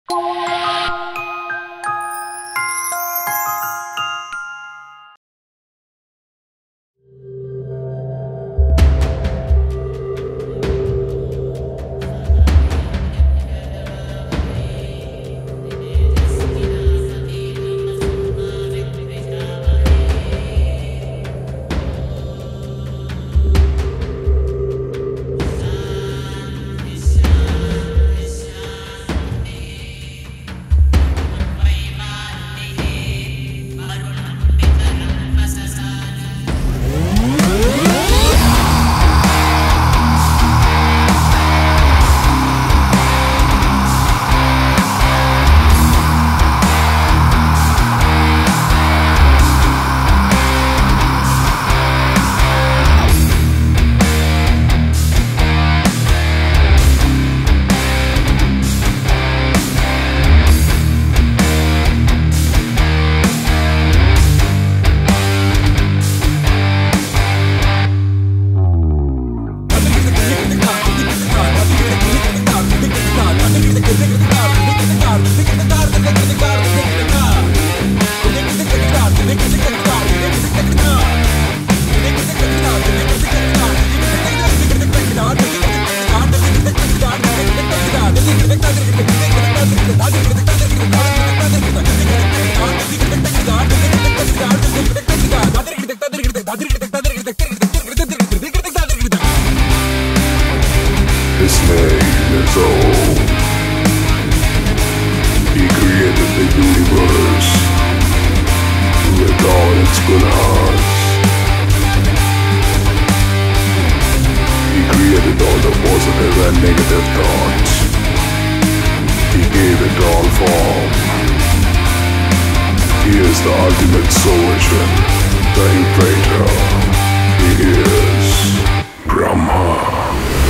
His name is Ayog. He created the universe with all its colors. He created all the positive and negative thoughts. He gave it all form. He is the ultimate solution, the inventor. He is Brahma.